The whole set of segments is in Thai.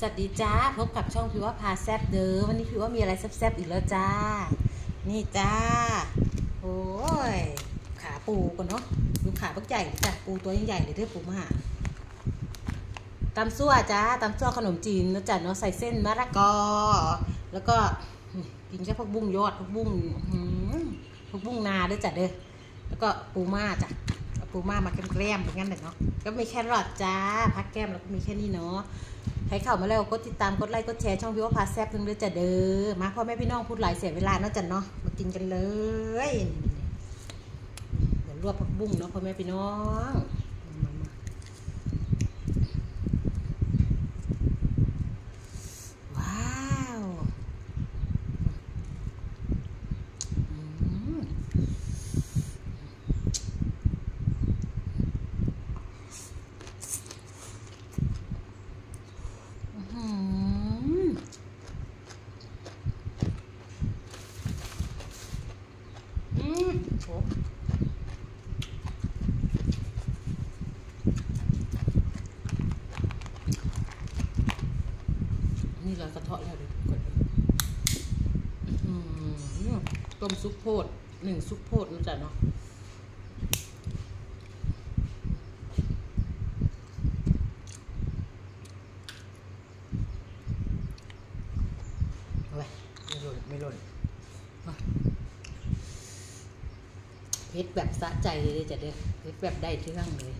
สวัสดีจ้าพบกับช่องพี่ว่าพาแซบเด้อวันนี้พี่ว่ามีอะไรแซบๆอีกแล้วจ้านี่จ้าโอ้ยขาปูก่อนเนาะดูขาบักใหญ่จ้ะปูตัวใหญ่ๆเลยเด้อปูมาตำซั่วจ้าตำซั่วขนมจีนนะจ้ะเนาะใส่เส้นมะละกอแล้วก็กินแค่ผักบุ้งยอดผักบุ้งนาด้วยจ้ะเด้อแล้วก็ปูม่าจ้ะปูม่ามาแกล้มๆเป็นงั้นเลยเนาะก็มีแครอทจ้าพักแก้มแล้วก็มีแค่นี้เนาะใครเข้ามาแล้วกดติดตามกดไลค์กดแชร์ช่องพี่ว่าพาแซ่บเพิ่งเลยจ้ะเด้อมาพ่อแม่พี่น้องพูดหลายเสียเวลาเนาะจ้ะเนาะมากินกันเลยเดี๋ยวรวบผักบุ้งเนาะพ่อแม่พี่น้องว้าวนี่เรากระเทาะแล้วเดี๋ยวกดต้มซุปโพด1ซุปโพดนะจ๊ะเนาะเอาไว้ไม่หล่นเผ็ดแบบสะใจเลยจ้ะเด้อเผ็ดแบบได้เรื่องเลย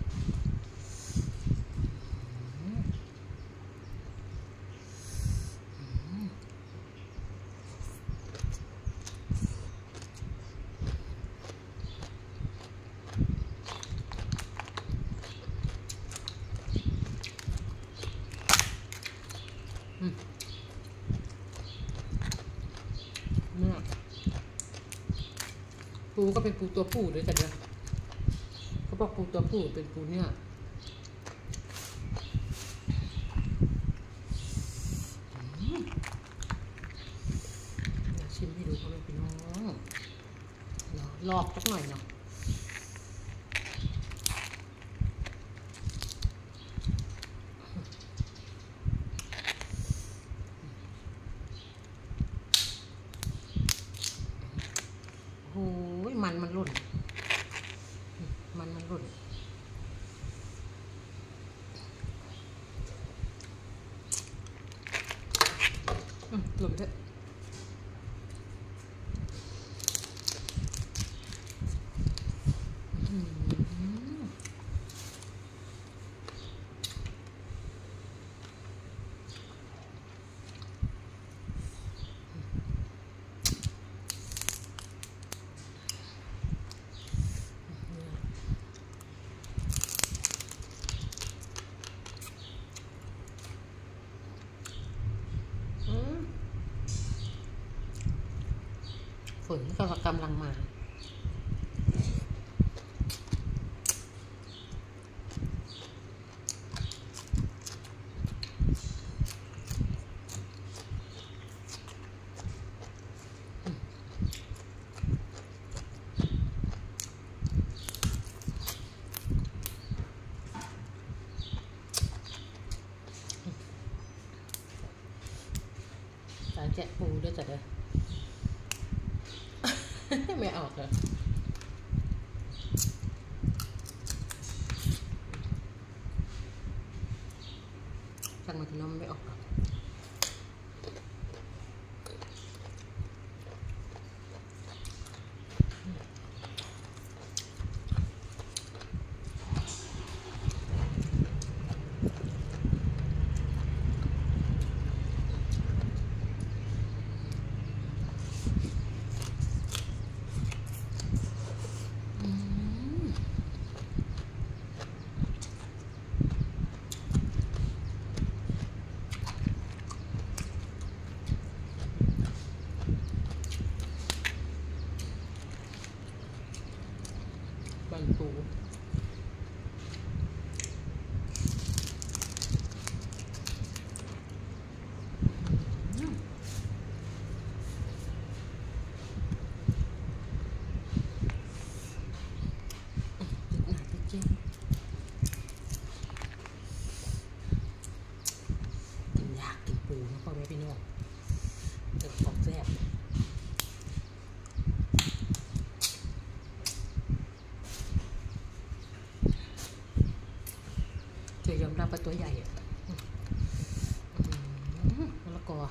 ปูก็เป็นปูตัวผู้ด้วยจ้ะเด้อเขาบอกปูตัวผู้เป็นปูเนี่ยชิมให้ดูพ่อแม่พี่น้องลอกสักหน่อยเนาะโอ้ยมันหล่นหล่นหล่นเถอะฝนก็กำลังมาสายแกะปูด้วยจ้ะเด้อไม่ออกเลยจังมันน้ำไม่ออกอ่ะมะละกอ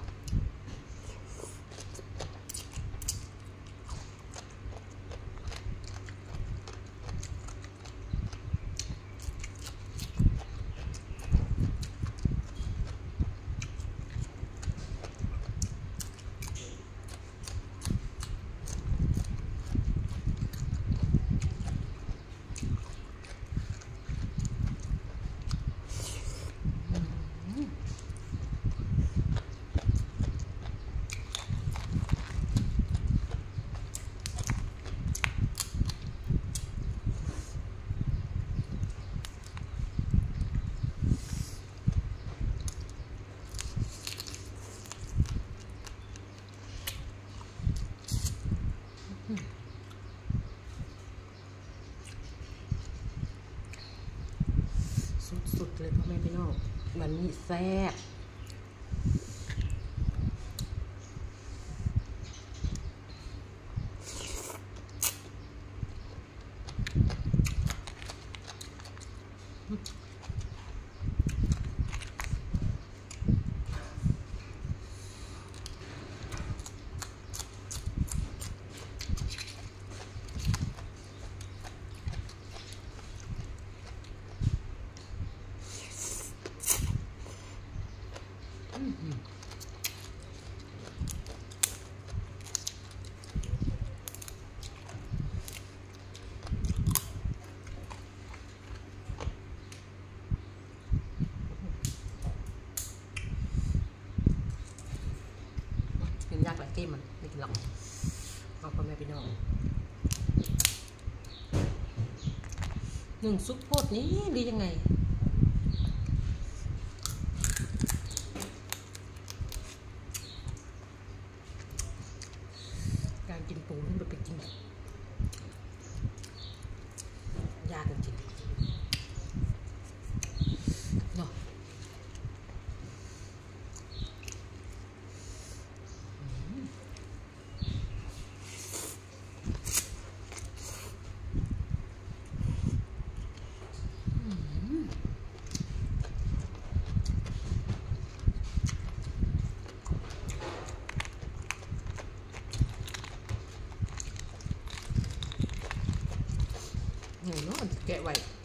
สุดๆเลยพ่อแม่พี่น้องวันนี้แซ่บกินยากหลายที่มันไม่กินหรอกเอาพ่อแม่พี่น้องหนึ่งซุปโพดนี้ดียังไงการกินปูนี่มันเป็นจริงยากจริงเนาะหนูเนาะแกะไว้